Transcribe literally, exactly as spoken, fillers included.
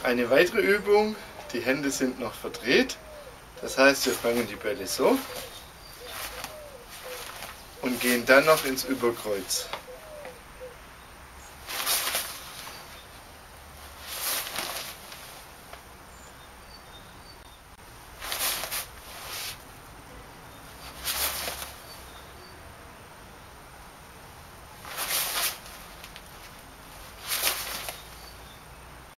Eine weitere Übung, die Hände sind noch verdreht. Das heißt, wir fangen die Bälle so und gehen dann noch ins Überkreuz.